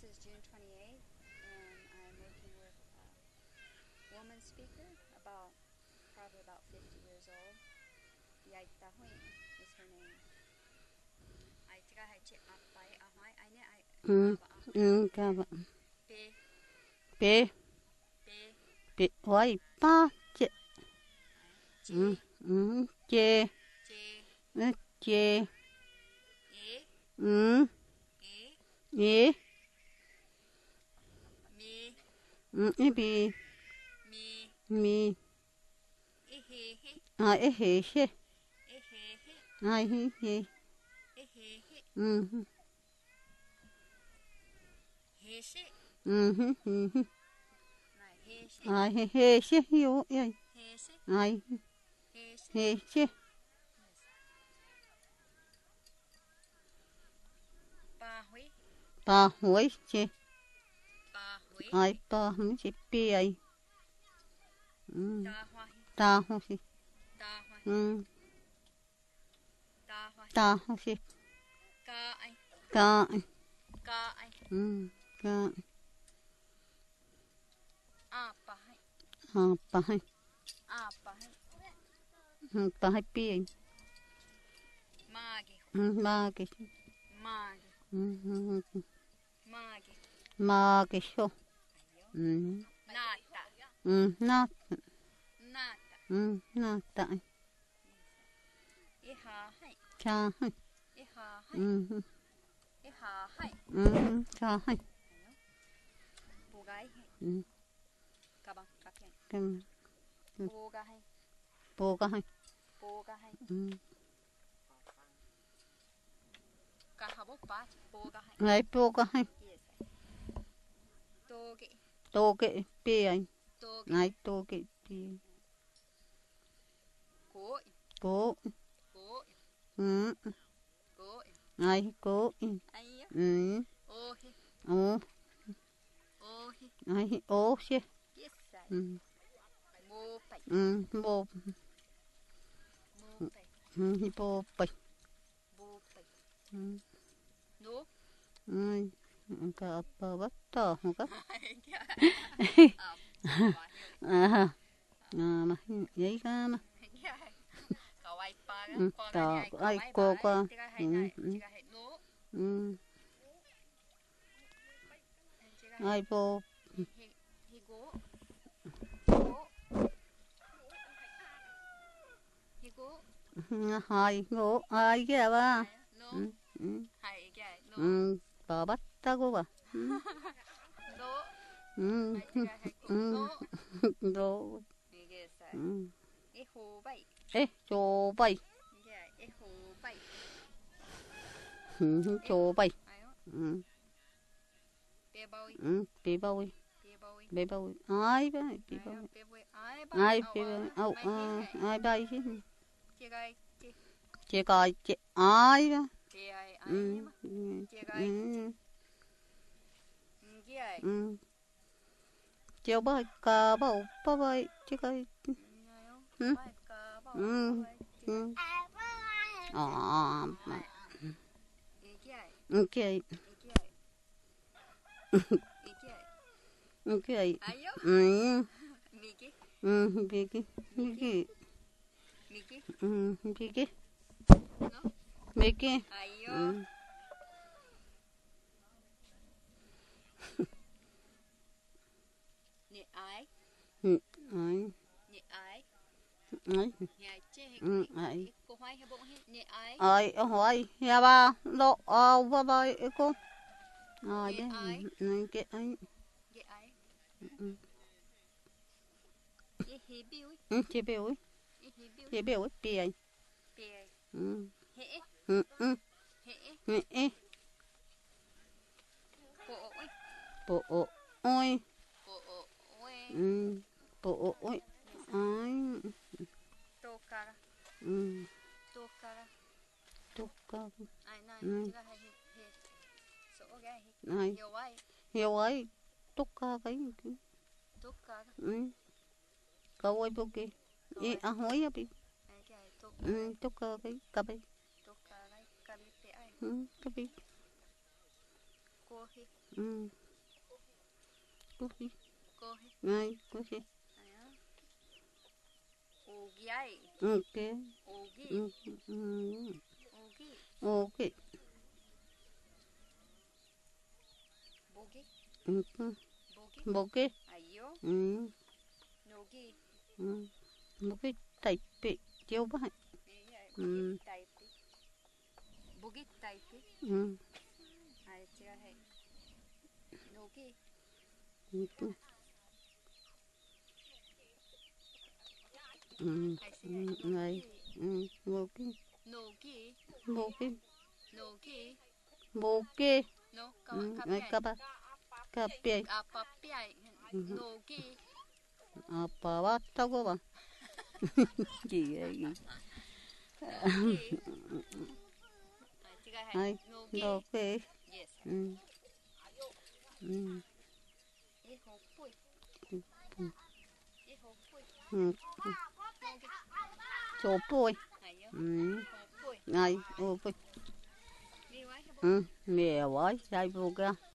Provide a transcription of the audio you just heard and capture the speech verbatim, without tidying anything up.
is June twenty-eighth, and I'm working with a woman speaker, about probably about fifty years old. Yaita Hui is her name. I think I had to up by a high. I know I. Ừ, ừ, cả vậy. B, B, B, B, hoài ba, C, J, ừ, ừ, C, J, ừ, C, E, ừ, E, E, Me, ừ, E, B, Me, Mi, E, He, He, I, E, He, She, E, He, He, I, He, He, E, He, He, ừ, He, She, ừ, ừ, ừ, này, He, She, I, He, He, She, Yo, I, He, She, I, He, She, He, She, Ba Hui, ba, hoài, C, Ba Hui, I, ba, ừ, C, B, I, ừ, Da Hoa Hi, ta, ho, C, Da Hoa Hi, ừ, Da Hoa Hi, ta, ho, C, Ka Ai, ca, Ka Ai, ừ, ca, A Pa Hai, à, ba, hai, A Pa Hai, ừ, ba, hai, B, I, Ma Gi, ừ, ba, cái, Ma Gi, ừ, ừ, ừ, Ma Gi, ma, cái, số, Ayo, ừ, Nata, ừ, na, Nata, ừ, na, tại, I Ha Hai, cha, hai, I Ha Hai, ừ, ừ, I Ha Hai, ừ, cha, hai, Ayo, Bugai Hai, ừ, Kabang, Kapian, cái, Buga Hai, bố, cái, hai, Buga Hai, ừ, Kahabo Pat, Buga Hai, này, bố, cái, hai, Yes, Toge, tô, cái, B, I, Toge, này, tô, cái, B, Ko, cố, Ko, ừ, Ko, này, cố, Ayo, ừ, Ohi, ô, Ohi, này, ô, xe, Yes, ừ, Mo Pai, ừ, bố, Mo Pai, ừ, bố, bạch, Bo Pai, ừ, No, ừ, cái, bà, bắt, tỏ, một cái, Ah, Bahio, à, à, mà, vậy cả mà, Kawaii pa ga, ừ, ko ga ni tỏ, ai ai, kawaii ba, cô, qua, tiga hai ừ, nai, ừ, tiga hai no, ừ, tiga ai, hai bố, he he go, go, he go, ừ, hai, ngô, ai, kia, ba, hai no, ừ, ừ, hai ga no, ừ, bà, bắt, ta, cô, bà, ừ, no, ừ, hai tiga hai go, ừ, no, đồ, ni ge sai, ừ, e ho bai, ê, chô, bay, ni ge e ho bai, ừ, e chô, bay, ayo, ừ, pe boi, ừ, bị bao, pe boi, bị bao, ai, ba, bị bao, ayo pe boi, ai bai, ai, au bị bao, au, âu, mai he à, hai, ai, bay, chứ, tiga ti, chị coi, chị, ai, ba, ti ai ai ừ, ma, ừ, tiga ti, ừ, ngi ai, ừ, chiều bay, cà, bao, ba, bay, chị coi, ayo, ừ, bai ka ba, ba ừ, bai, tiga ừ, à, mà, ngi ai, ok, ngi ai, ngi ai, ok, ayo, ừ, migi, ừ, bị cái, bị migi, cái, migi, ừ, bị cái, no, bị cái, ayo, ừ, ni ai, ừ, ai, ni ai, ai, ni ai che he, ừ, he, ai, he, ko hai he bo he, ni ai, ai, hỏi, ya ba, lo, à, ba, ba, cô, ai, ni đấy, ai, ừ, cái, ai, ge ai, ừ, e he biu, ừ, chị biểu, e he biu, chị biểu, bị ai, pe ai, ừ, he e, ừ, ừ, he e, ừ, ừ, ko o oi, bộ, ôi, ko o oi, ừ, bộ, ôi, yes, ai, to kara, ừ, to kara, tốt con, ai nai, ừ, tiga hai he, he, so ga he, ai, he wai, hiểu ấy, tốt ca cái, to kara, ừ, câu ấy bộ kia, ko ý, ai, à, hỏi à, bị, ai ge ai, to kara, ừ, tốt ca cái, cà bê, to kara, kabi pe ai, ừ, cà bê, ko Kohi. Ừ. Kohi. Kohi. Ngay, kohi. Ayo. Ogiai. Ok. Ogi. Ừ. Ừ. Ogi. Ok. Bogi. Ừ. Bogi. Bogi. Ayo. Ừ. Nogi. Ừ. Bogi taipe. Chiều vậy. Iya, Ừ. bogi taipi. Bogi taipi. Ừ. Ai chưa hay. Nogi. Ừ. Ừ. Ai sẽ hay. Ừ. Ngay. Nogi. Ừ. Bogi. Nogi. Bogi. Nogi. Bogi. No, Ừ. Ngay kapiai. kapa. Kapi. Apapiai. Ừ. Nogi. Apa 왔다고 봐. gì Nogi. Ai chưa hay. ai Nogi. đồ kê. Yes. Ừ. Ừ. Ê hộp bụi. Ê hộp bụi. Ừ. Nogi. chỗ bôi. Ayo. Ừ. Hộp bụi. Ngay ô bôi. Đi quá hả bụi. Ừ. Mẹ quá sai vô kìa.